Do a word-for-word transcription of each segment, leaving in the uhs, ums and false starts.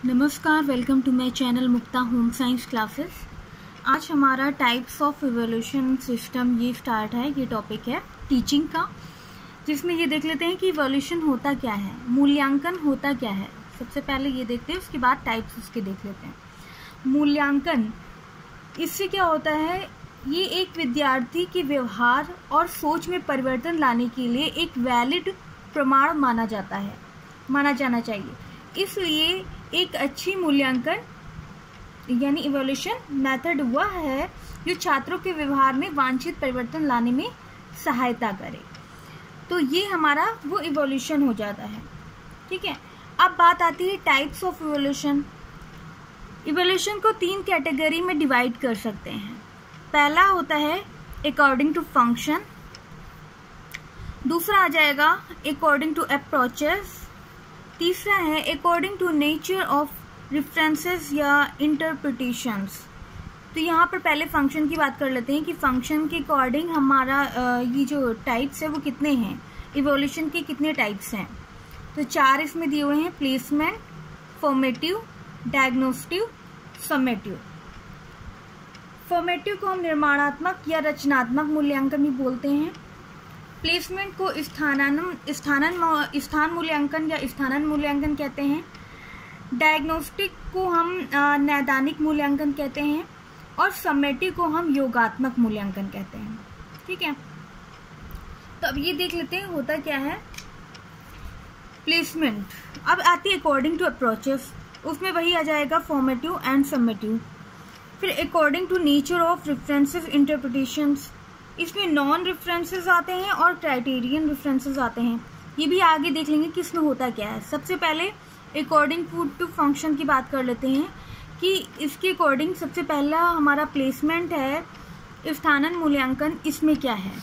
नमस्कार, welcome to my channel Mukta home science classes. आज हमारा टाइप्स ऑफ इवोल्यूशन सिस्टम ये स्टार्ट है। ये टॉपिक है टीचिंग का, जिसमें ये देख लेते हैं कि इवोल्यूशन होता क्या है, मूल्यांकन होता क्या है। सबसे पहले ये देखते हैं, उसके बाद टाइप्स उसके देख लेते हैं। मूल्यांकन, इससे क्या होता है, ये एक विद्यार्थी के व्यवहार और सोच में परिवर्तन लाने के लिए एक वैलिड प्रमाण माना जाता है माना जाना चाहिए। इसलिए एक अच्छी मूल्यांकन यानी इवोल्यूशन मेथड वह है जो छात्रों के व्यवहार में वांछित परिवर्तन लाने में सहायता करे। तो ये हमारा वो इवोल्यूशन हो जाता है। ठीक है, अब बात आती है टाइप्स ऑफ इवोल्यूशन। इवोल्यूशन को तीन कैटेगरी में डिवाइड कर सकते हैं। पहला होता है अकॉर्डिंग टू फंक्शन, दूसरा आ जाएगा अकॉर्डिंग टू अप्रोचेस, तीसरा है according to nature of references या इंटरप्रिटेशंस। तो यहाँ पर पहले फंक्शन की बात कर लेते हैं कि फंक्शन के अकॉर्डिंग हमारा ये जो टाइप्स है वो कितने हैं, इवोल्यूशन के कितने टाइप्स हैं। तो चार इसमें दिए हुए हैं, placement, formative, diagnostic, summative. Formative को हम निर्माणात्मक या रचनात्मक मूल्यांकन भी बोलते हैं। प्लेसमेंट को स्थानन स्थानन स्थान मूल्यांकन या स्थानन मूल्यांकन कहते हैं। डायग्नोस्टिक को हम नैदानिक मूल्यांकन कहते हैं और समेटिव को हम योगात्मक मूल्यांकन कहते हैं। ठीक है, तो अब ये देख लेते हैं होता क्या है प्लेसमेंट। अब आती है अकॉर्डिंग टू अप्रोचेस, उसमें वही आ जाएगा फॉर्मेटिव एंड समेटिव। फिर according to nature of references interpretations, इसमें नॉन रेफरेंसेस आते हैं और क्राइटेरियन रेफरेंसेस आते हैं। ये भी आगे देख लेंगे कि इसमें होता क्या है। सबसे पहले अकॉर्डिंग टू फंक्शन की बात कर लेते हैं कि इसके अकॉर्डिंग सबसे पहला हमारा प्लेसमेंट है, स्थानन मूल्यांकन। इसमें क्या है,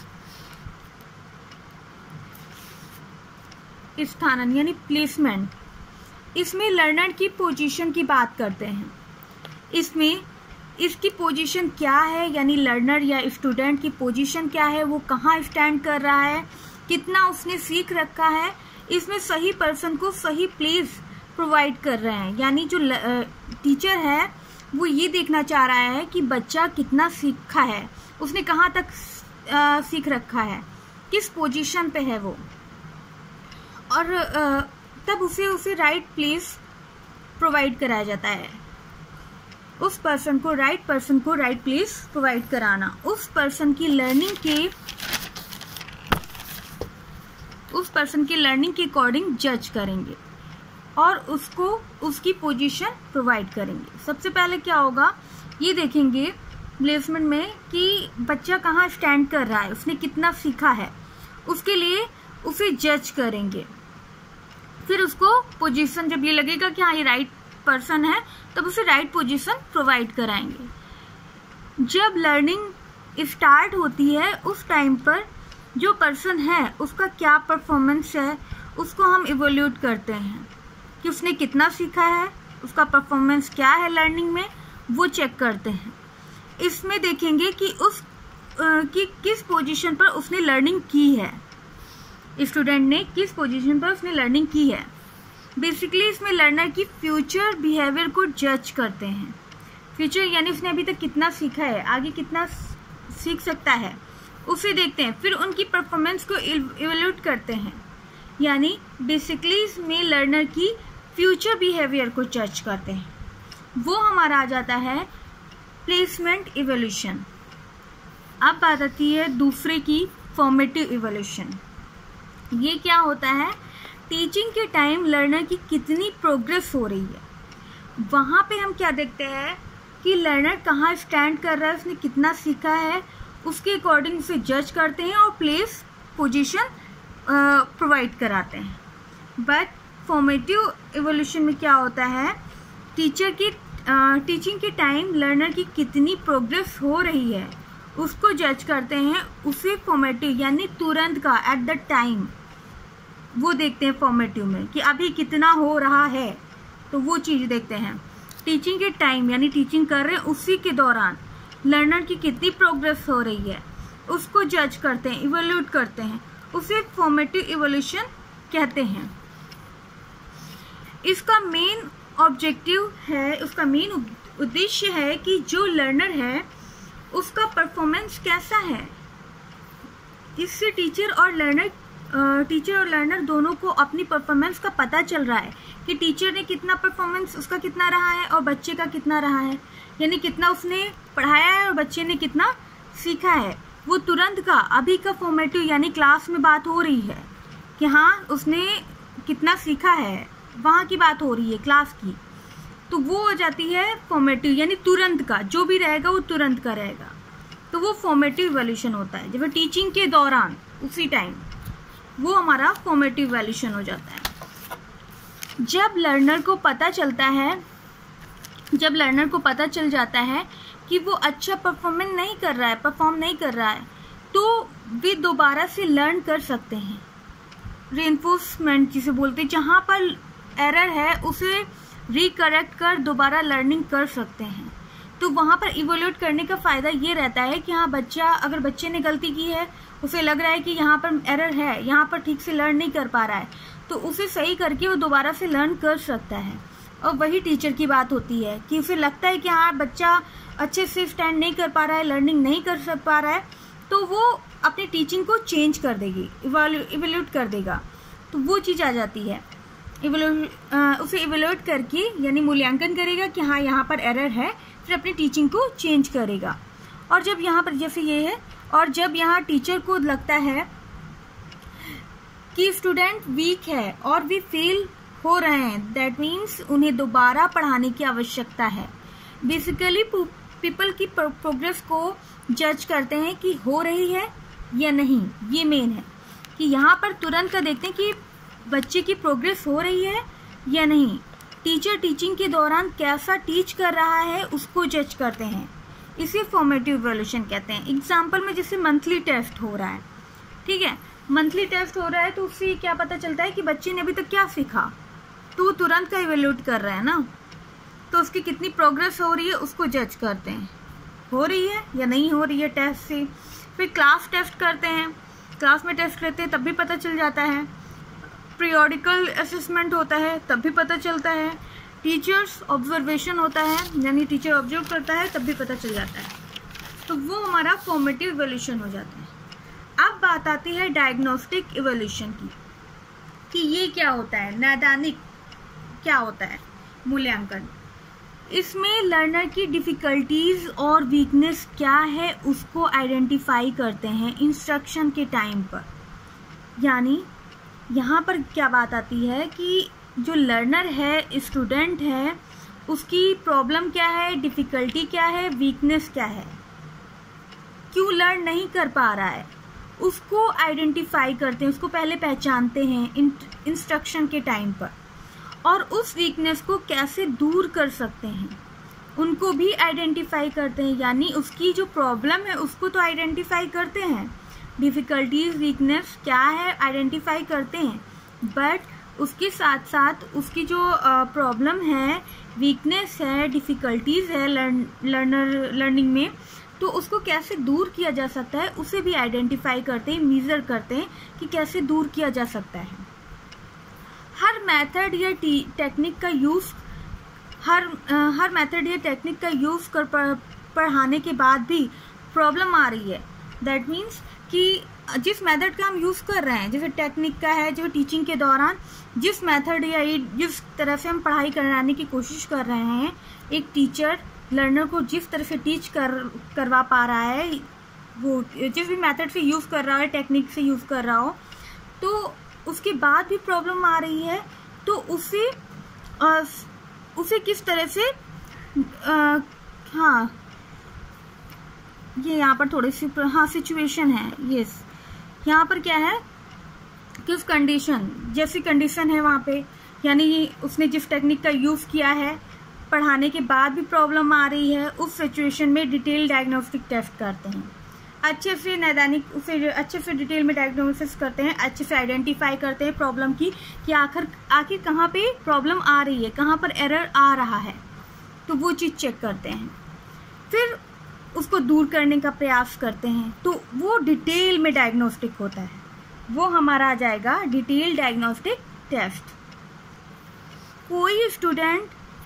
स्थानन यानी प्लेसमेंट, इसमें लर्नर की पोजीशन की बात करते हैं। इसमें इसकी पोजीशन क्या है, यानी लर्नर या स्टूडेंट की पोजीशन क्या है, वो कहाँ स्टैंड कर रहा है, कितना उसने सीख रखा है। इसमें सही पर्सन को सही प्लेस प्रोवाइड कर रहे हैं, यानी जो टीचर है वो ये देखना चाह रहा है कि बच्चा कितना सीखा है, उसने कहाँ तक आ, सीख रखा है, किस पोजीशन पे है वो, और आ, तब उसे उसे राइट प्लेस प्रोवाइड कराया जाता है। उस पर्सन को राइट पर्सन को राइट प्लेस प्रोवाइड कराना, उस पर्सन की लर्निंग के उस पर्सन की लर्निंग के अकॉर्डिंग जज करेंगे और उसको उसकी पोजीशन प्रोवाइड करेंगे। सबसे पहले क्या होगा ये देखेंगे प्लेसमेंट में कि बच्चा कहाँ स्टैंड कर रहा है, उसने कितना सीखा है, उसके लिए उसे जज करेंगे। फिर उसको पोजीशन, जब ये लगेगा कि हाँ ये राइट पर्सन है, तब उसे राइट पोजीशन प्रोवाइड कराएंगे। जब लर्निंग स्टार्ट होती है उस टाइम पर जो पर्सन है उसका क्या परफॉर्मेंस है, उसको हम इवोल्यूट करते हैं कि उसने कितना सीखा है, उसका परफॉर्मेंस क्या है लर्निंग में, वो चेक करते हैं। इसमें देखेंगे कि उस कि किस पोजीशन पर उसने लर्निंग की है, स्टूडेंट ने किस पोजीशन पर उसने लर्निंग की है। बेसिकली इसमें लर्नर की फ्यूचर बिहेवियर को जज करते हैं। फ्यूचर यानी उसने अभी तक कितना सीखा है, आगे कितना सीख सकता है, उसे देखते हैं। फिर उनकी परफॉर्मेंस को इवैल्यूएट करते हैं, यानी बेसिकली इसमें लर्नर की फ्यूचर बिहेवियर को जज करते हैं। वो हमारा आ जाता है प्लेसमेंट इवोल्यूशन। अब बात आती है दूसरे की फॉर्मेटिव इवोल्यूशन। ये क्या होता है, टीचिंग के टाइम लर्नर की कितनी प्रोग्रेस हो रही है। वहाँ पे हम क्या देखते हैं कि लर्नर कहाँ स्टैंड कर रहा है, उसने कितना सीखा है, उसके अकॉर्डिंग उसे जज करते हैं और प्लेस पोजीशन प्रोवाइड कराते हैं। बट फॉर्मेटिव इवोल्यूशन में क्या होता है, टीचर की टीचिंग के टाइम लर्नर की कितनी प्रोग्रेस हो रही है उसको जज करते हैं। उसे फॉर्मेटिव यानी तुरंत का, एट द टाइम, वो देखते हैं फॉर्मेटिव में कि अभी कितना हो रहा है, तो वो चीज़ देखते हैं। टीचिंग के टाइम यानी टीचिंग कर रहे हैं उसी के दौरान लर्नर की कितनी प्रोग्रेस हो रही है उसको जज करते हैं, इवोल्यूट करते हैं, उसे फॉर्मेटिव इवोल्यूशन कहते हैं। इसका मेन ऑब्जेक्टिव है, उसका मेन उद्देश्य है कि जो लर्नर है उसका परफॉर्मेंस कैसा है। इससे टीचर और लर्नर टीचर और लर्नर दोनों को अपनी परफॉर्मेंस का पता चल रहा है कि टीचर ने कितना परफॉर्मेंस उसका कितना रहा है और बच्चे का कितना रहा है, यानी कितना उसने पढ़ाया है और बच्चे ने कितना सीखा है। वो तुरंत का अभी का फॉर्मेटिव यानी क्लास में बात हो रही है कि हाँ उसने कितना सीखा है, वहाँ की बात हो रही है क्लास की, तो वो हो जाती है फॉर्मेटिव यानी तुरंत का, जो भी रहेगा वो तुरंत का रहेगा, तो वो फॉर्मेटिव इवैल्यूएशन होता है। जब टीचिंग के दौरान उसी टाइम वो हमारा फॉर्मेटिव इवैल्यूएशन हो जाता है। जब लर्नर को पता चलता है जब लर्नर को पता चल जाता है कि वो अच्छा परफॉर्मेंस नहीं कर रहा है परफॉर्म नहीं कर रहा है तो वे दोबारा से लर्न कर सकते हैं। रीइंफोर्समेंट जिसे बोलते हैं, जहाँ पर एरर है उसे रिकरेक्ट कर दोबारा लर्निंग कर सकते हैं। तो वहाँ पर इवोल्यूट करने का फ़ायदा ये रहता है कि हाँ बच्चा, अगर बच्चे ने गलती की है, उसे लग रहा है कि यहाँ पर एरर है, यहाँ पर ठीक से लर्न नहीं कर पा रहा है, तो उसे सही करके वो दोबारा से लर्न कर सकता है। और वही टीचर की बात होती है कि उसे लगता है कि हाँ बच्चा अच्छे से स्टैंड नहीं कर पा रहा है, लर्निंग नहीं कर सक पा रहा है, तो वो अपनी टीचिंग को चेंज कर देगी, इवोल्यूट कर देगा, तो वो चीज़ आ जाती है। इवोल्यूट उसे इवोल्यूट करके यानी मूल्यांकन करेगा कि हाँ यहाँ पर एरर है, फिर अपनी टीचिंग को चेंज करेगा। और जब यहाँ पर जैसे ये है, और जब यहाँ टीचर को लगता है कि स्टूडेंट वीक है और भी फेल हो रहे हैं, दैट मीन्स उन्हें दोबारा पढ़ाने की आवश्यकता है। बेसिकली पीपल की प्रोग्रेस को जज करते हैं कि हो रही है या नहीं, ये मेन है कि यहाँ पर तुरंत का देखते हैं कि बच्चे की प्रोग्रेस हो रही है या नहीं। टीचर टीचिंग के दौरान कैसा टीच कर रहा है उसको जज करते हैं, इसे फॉर्मेटिव इवैल्यूएशन कहते हैं। एग्जाम्पल में जैसे मंथली टेस्ट हो रहा है, ठीक है, मंथली टेस्ट हो रहा है तो उससे क्या पता चलता है कि बच्चे ने अभी तक क्या सीखा, तो वो तुरंत का इवैल्यूएट कर रहा है ना, तो उसकी कितनी प्रोग्रेस हो रही है उसको जज करते हैं, हो रही है या नहीं हो रही है टेस्ट से। फिर क्लास टेस्ट करते हैं, क्लास में टेस्ट करते हैं तब भी पता चल जाता है। पीरियोडिकल असेसमेंट होता है तब भी पता चलता है। टीचर्स ऑब्जर्वेशन होता है यानी टीचर ऑब्जर्व करता है तब भी पता चल जाता है, तो वो हमारा फॉर्मेटिव इवैल्यूएशन हो जाता है। अब बात आती है डायग्नोस्टिक इवैल्यूएशन की कि ये क्या होता है, नैदानिक क्या होता है मूल्यांकन। इसमें लर्नर की डिफ़िकल्टीज और वीकनेस क्या है उसको आइडेंटिफाई करते हैं इंस्ट्रक्शन के टाइम पर। यानी यहाँ पर क्या बात आती है कि जो लर्नर है, स्टूडेंट है, उसकी प्रॉब्लम क्या है, डिफ़िकल्टी क्या है, वीकनेस क्या है, क्यों लर्न नहीं कर पा रहा है, उसको आइडेंटिफाई करते हैं, उसको पहले पहचानते हैं इंस्ट्रक्शन के टाइम पर, और उस वीकनेस को कैसे दूर कर सकते हैं उनको भी आइडेंटिफाई करते हैं। यानी उसकी जो प्रॉब्लम है उसको तो आइडेंटिफाई करते हैं, डिफ़िकल्टीज वीकनेस क्या है आइडेंटिफाई करते हैं, बट उसके साथ साथ उसकी जो प्रॉब्लम है, वीकनेस है, डिफ़िकल्टीज है लर्न लर्नर लर्निंग में, तो उसको कैसे दूर किया जा सकता है उसे भी आइडेंटिफाई करते हैं, मेजर करते हैं कि कैसे दूर किया जा सकता है। हर मेथड या टेक्निक का यूज़ हर आ, हर मेथड या टेक्निक का यूज़ कर पढ़ाने के बाद भी प्रॉब्लम आ रही है, दैट मीन्स कि जिस मेथड का हम यूज़ कर रहे हैं, जैसे टेक्निक का है, जो टीचिंग के दौरान जिस मेथड या जिस तरह से हम पढ़ाई कराने की कोशिश कर रहे हैं, एक टीचर लर्नर को जिस तरह से टीच कर करवा पा रहा है, वो जिस भी मेथड से यूज़ कर रहा है, टेक्निक से यूज़ कर रहा हो, तो उसके बाद भी प्रॉब्लम आ रही है, तो उसे आ, उसे किस तरह से आ, हाँ ये यहाँ पर थोड़ी सी हाँ सिचुएशन है, यस यहाँ पर क्या है कि उस कंडीशन जैसी कंडीशन है वहाँ पे, यानी उसने जिस टेक्निक का यूज़ किया है, पढ़ाने के बाद भी प्रॉब्लम आ रही है, उस सिचुएशन में डिटेल डायग्नोस्टिक टेस्ट करते हैं, अच्छे से नैदानिक उसे अच्छे से डिटेल में डायग्नोसिस करते हैं, अच्छे से आइडेंटिफाई करते हैं प्रॉब्लम की कि आखिर आखिर कहाँ पे प्रॉब्लम आ रही है, कहाँ पर एरर आ रहा है, तो वो चीज़ चेक करते हैं, फिर उसको दूर करने का प्रयास करते हैं, तो वो डिटेल में डायग्नोस्टिक होता है, वो हमारा आ जाएगा डिटेल डायग्नोस्टिक टेस्ट। कोई स्टूडेंट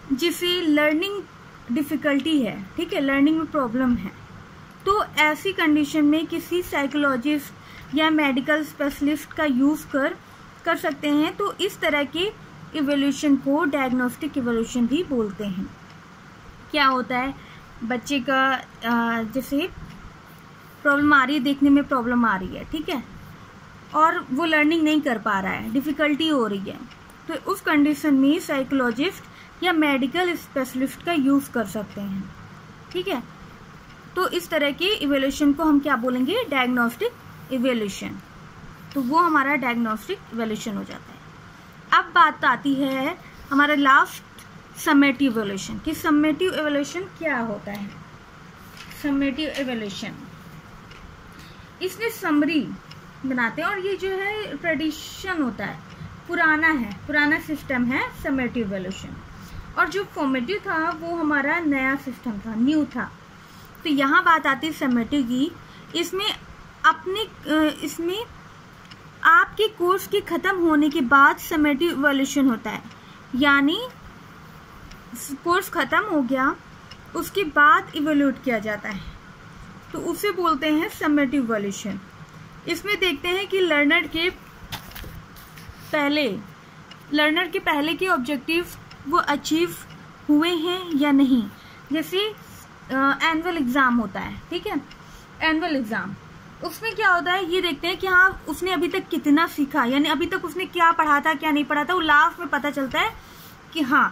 जिसे लर्निंग डिफ़िकल्टी है, ठीक है, लर्निंग में प्रॉब्लम है, तो ऐसी कंडीशन में किसी साइकोलॉजिस्ट या मेडिकल स्पेशलिस्ट का यूज़ कर कर सकते हैं। तो इस तरह के इवोल्यूशन को डायग्नोस्टिक इवोल्यूशन भी बोलते हैं। क्या होता है, बच्चे का जैसे प्रॉब्लम आ रही है, देखने में प्रॉब्लम आ रही है, ठीक है, और वो लर्निंग नहीं कर पा रहा है, डिफ़िकल्टी हो रही है, तो उस कंडीशन में साइकोलॉजिस्ट या मेडिकल स्पेशलिस्ट का यूज़ कर सकते हैं, ठीक है। तो इस तरह के इवोल्यूशन को हम क्या बोलेंगे, डायग्नोस्टिक इवोल्यूशन। तो वो हमारा डायग्नोस्टिक इवोल्यूशन हो जाता है। अब बात आती है हमारा लास्ट समेटिव इवोल्यूशन कि समेटिव इवोल्यूशन क्या होता है। समेटिव इवोल्यूशन, इसमें समरी बनाते हैं, और ये जो है ट्रेडिशन होता है, पुराना है, पुराना सिस्टम है समेटिव इवोल्यूशन, और जो फॉर्मेटिव था वो हमारा नया सिस्टम था, न्यू था। तो यहाँ बात आती है समेटिव की, इसमें अपने इसमें आपके कोर्स के ख़त्म होने के बाद समेटिव इवोल्यूशन होता है, यानी कोर्स ख़त्म हो गया उसके बाद इवोल्यूट किया जाता है, तो उसे बोलते हैं समेटिव इवोल्यूशन। इसमें देखते हैं कि लर्नर के पहले लर्नर के पहले के ऑब्जेक्टिव वो अचीव हुए हैं या नहीं। जैसे एनुअल एग्ज़ाम होता है, ठीक है, एनुअल एग्ज़ाम, उसमें क्या होता है, ये देखते हैं कि हाँ उसने अभी तक कितना सीखा, यानी अभी तक उसने क्या पढ़ा था क्या नहीं पढ़ा था, वो लास्ट में पता चलता है कि हाँ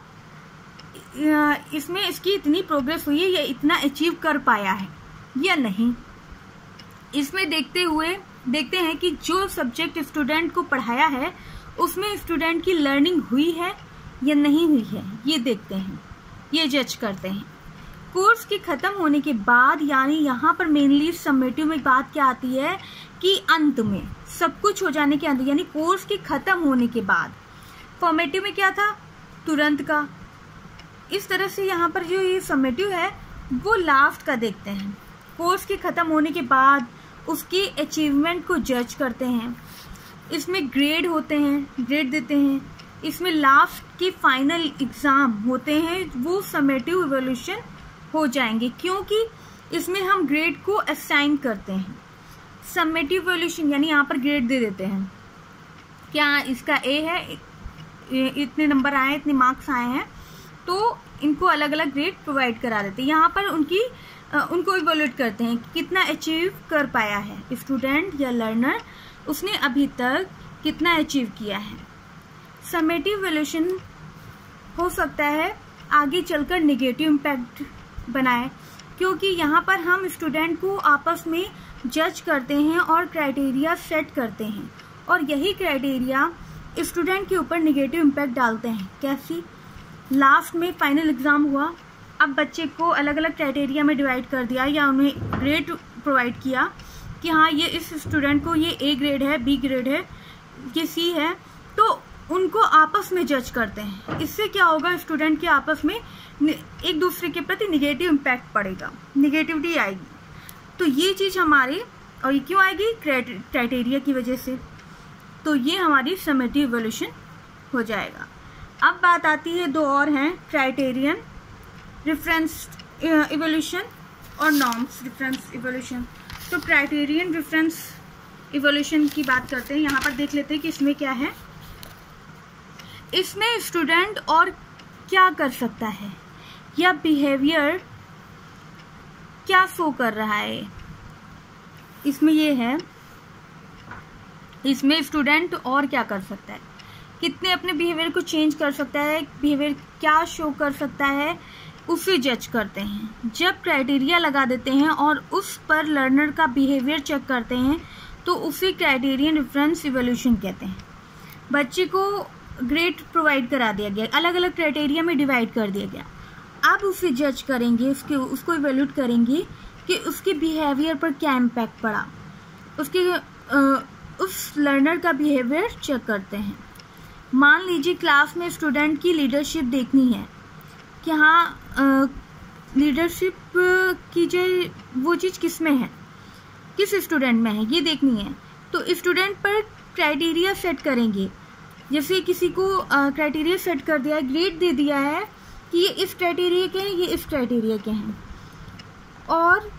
इसमें इसकी इतनी प्रोग्रेस हुई है, या इतना अचीव कर पाया है या नहीं। इसमें देखते हुए देखते हैं कि जो सब्जेक्ट स्टूडेंट को पढ़ाया है उसमें स्टूडेंट की लर्निंग हुई है या नहीं हुई है, ये देखते हैं, ये जज करते हैं। कोर्स के ख़त्म होने के बाद, यानी यहाँ पर मेनली समेटिव में बात क्या आती है कि अंत में, सब कुछ हो जाने के अंत, यानी कोर्स के ख़त्म होने के बाद। फॉर्मेटिव में क्या था, तुरंत का। इस तरह से यहाँ पर जो ये समेटिव है वो लास्ट का देखते हैं, कोर्स के ख़त्म होने के बाद उसकी अचीवमेंट को जज करते हैं। इसमें ग्रेड होते हैं, ग्रेड देते हैं। इसमें लास्ट के फाइनल एग्ज़ाम होते हैं, वो समेटिव इवोल्यूशन हो जाएंगे, क्योंकि इसमें हम ग्रेड को असाइन करते हैं। समेटिव इवोल्यूशन यानी यहाँ पर ग्रेड दे देते हैं, क्या इसका ए है, इतने नंबर आए, इतने मार्क्स आए हैं, तो इनको अलग अलग ग्रेड प्रोवाइड करा देते हैं। यहाँ पर उनकी उनको इवोल्यूट करते हैं कि कितना अचीव कर पाया है स्टूडेंट या लर्नर, उसने अभी तक कितना अचीव किया है। समेटिव इवोल्यूशन हो सकता है आगे चलकर नेगेटिव इम्पैक्ट बनाए, क्योंकि यहाँ पर हम स्टूडेंट को आपस में जज करते हैं और क्राइटेरिया सेट करते हैं, और यही क्राइटेरिया स्टूडेंट के ऊपर नेगेटिव इम्पैक्ट डालते हैं। कैसी, लास्ट में फाइनल एग्ज़ाम हुआ, अब बच्चे को अलग अलग क्राइटेरिया में डिवाइड कर दिया, या उन्हें ग्रेड प्रोवाइड किया कि हाँ ये इस स्टूडेंट को ये ए ग्रेड है, बी ग्रेड है, ये सी है, तो उनको आपस में जज करते हैं। इससे क्या होगा, स्टूडेंट के आपस में एक दूसरे के प्रति निगेटिव इम्पैक्ट पड़ेगा, निगेटिविटी आएगी। तो ये चीज़ हमारी, और ये क्यों आएगी, क्राइटेरिया की वजह से। तो ये हमारी समेटिव इवोल्यूशन हो जाएगा। अब बात आती है, दो और हैं, क्राइटेरियन रेफरेंस इवोल्यूशन और नॉर्म्स रेफरेंस इवोल्यूशन। तो क्राइटेरियन रेफरेंस इवोल्यूशन की बात करते हैं। यहाँ पर देख लेते हैं कि इसमें क्या है। इसमें स्टूडेंट और क्या कर सकता है या बिहेवियर क्या शो कर रहा है, इसमें ये है, इसमें स्टूडेंट और क्या कर सकता है, कितने अपने बिहेवियर को चेंज कर सकता है, बिहेवियर क्या शो कर सकता है, उसे जज करते हैं। जब क्राइटेरिया लगा देते हैं और उस पर लर्नर का बिहेवियर चेक करते हैं तो उसे क्राइटेरियन रेफरेंस इवोल्यूशन कहते हैं। बच्चे को ग्रेड प्रोवाइड करा दिया गया, अलग अलग क्राइटेरिया में डिवाइड कर दिया गया, अब उसे जज करेंगे, उसके उसको इवैल्यूएट करेंगे कि उसके बिहेवियर पर क्या इम्पैक्ट पड़ा, उसके आ, उस लर्नर का बिहेवियर चेक करते हैं। मान लीजिए क्लास में स्टूडेंट की लीडरशिप देखनी है कि हाँ लीडरशिप की जो वो चीज़ किस में है, किस स्टूडेंट में है, ये देखनी है। तो स्टूडेंट पर क्राइटेरिया सेट करेंगे। जैसे किसी को क्राइटेरिया सेट कर दिया है, ग्रेड दे दिया है कि ये इस क्राइटेरिया के हैं, ये इस क्राइटेरिया के हैं, और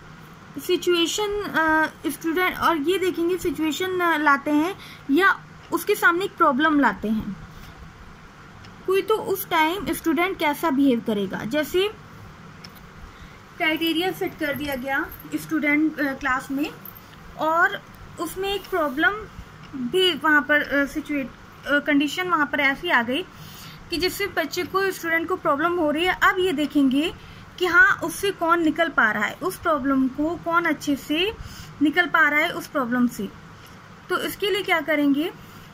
सिचुएशन स्टूडेंट और ये देखेंगे सिचुएशन लाते हैं या उसके सामने एक प्रॉब्लम लाते हैं कोई, तो उस टाइम स्टूडेंट कैसा बिहेव करेगा। जैसे क्राइटेरिया सेट कर दिया गया स्टूडेंट क्लास में और उसमें एक प्रॉब्लम भी वहाँ पर सिचुएट कंडीशन वहाँ पर ऐसी आ गई कि जिससे बच्चे को स्टूडेंट को प्रॉब्लम हो रही है। अब ये देखेंगे कि हाँ उससे कौन निकल पा रहा है, उस प्रॉब्लम को कौन अच्छे से निकल पा रहा है उस प्रॉब्लम से। तो इसके लिए क्या करेंगे,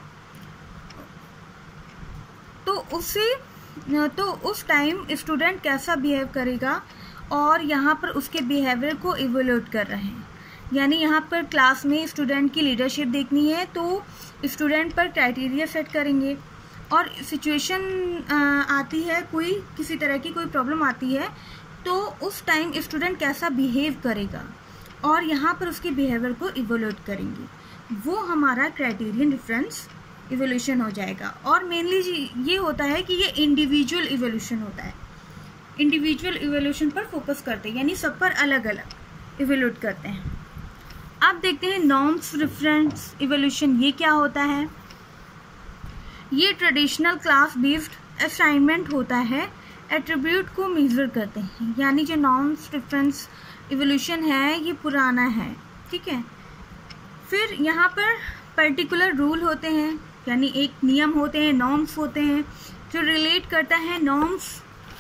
तो उससे तो उस टाइम स्टूडेंट कैसा बिहेव करेगा और यहाँ पर उसके बिहेवियर को इवोल्यूट कर रहे हैं। यानी यहाँ पर क्लास में स्टूडेंट की लीडरशिप देखनी है तो स्टूडेंट पर क्राइटेरिया सेट करेंगे, और सिचुएशन आती है कोई किसी तरह की कोई प्रॉब्लम आती है तो उस टाइम स्टूडेंट कैसा बिहेव करेगा और यहाँ पर उसके बिहेवियर को इवोल्यूट करेंगे, वो हमारा क्राइटेरियन डिफरेंस इवोल्यूशन हो जाएगा। और मेनली ये होता है कि ये इंडिविजुअल इवोल्यूशन होता है, इंडिविजुअल इवोल्यूशन पर फोकस करते हैं, यानी सब पर अलग अलग इवोल्यूट करते हैं। अब देखते हैं नॉर्म्स रेफरेंस इवोल्यूशन, ये क्या होता है। ये ट्रेडिशनल क्लास बेस्ड असाइनमेंट होता है, एट्रीब्यूट को मेजर करते हैं। यानी जो नॉर्म्स रेफरेंस इवोल्यूशन है ये पुराना है, ठीक है। फिर यहाँ पर पर्टिकुलर रूल होते हैं, यानी एक नियम होते हैं, नॉर्म्स होते हैं जो रिलेट करता है नॉर्म्स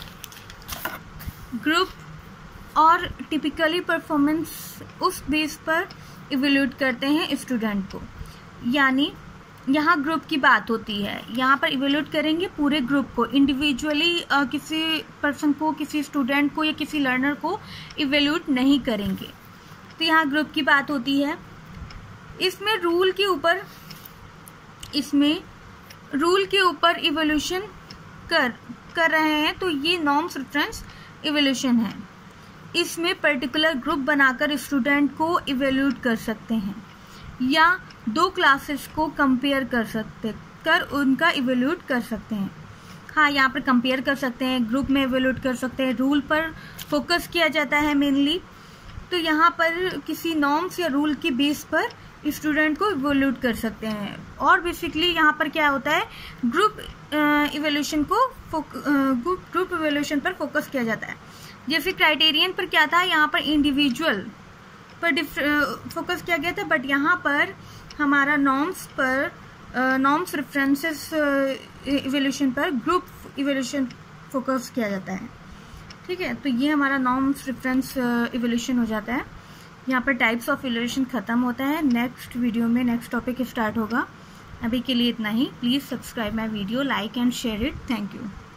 ग्रुप और टिपिकली परफॉर्मेंस उस बेस पर इवोल्यूट करते हैं स्टूडेंट को। यानी यहाँ ग्रुप की बात होती है, यहाँ पर इवोल्यूट करेंगे पूरे ग्रुप को, इंडिविजुअली किसी पर्सन को, किसी स्टूडेंट को या किसी लर्नर को इवोल्यूट नहीं करेंगे। तो यहाँ ग्रुप की बात होती है। इसमें रूल के ऊपर इसमें रूल के ऊपर इवोल्यूशन कर कर रहे हैं तो ये नॉर्म्स रेफरेंस इवोल्यूशन है। इसमें पर्टिकुलर ग्रुप बनाकर स्टूडेंट को इवोल्यूट कर सकते हैं या दो क्लासेस को कंपेयर कर सकते कर उनका इवोल्यूट कर सकते हैं। हाँ, यहाँ पर कंपेयर कर सकते हैं, ग्रुप में इवोल्यूट कर सकते हैं, रूल पर फोकस किया जाता है मेनली। तो यहाँ पर किसी नॉर्म्स या रूल के बेस पर स्टूडेंट को इवोल्यूट कर सकते हैं। और बेसिकली यहाँ पर क्या होता है, ग्रुप इवोल्यूशन को ग्रुप इवोल्यूशन पर फोकस किया जाता है। जैसे क्राइटेरियन पर क्या था, यहाँ पर इंडिविजुअल पर फोकस किया गया था, बट यहाँ पर हमारा नॉर्म्स पर नॉर्म्स रेफरेंसेस इवोल्यूशन पर ग्रुप इवोल्यूशन फोकस किया जाता है, ठीक है। तो ये हमारा नॉर्म्स रेफरेंस इवोल्यूशन हो जाता है। यहाँ पर टाइप्स ऑफ इवोल्यूशन ख़त्म होता है। नेक्स्ट वीडियो में नेक्स्ट टॉपिक स्टार्ट होगा। अभी के लिए इतना ही। Please subscribe my video, like and share it. Thank you.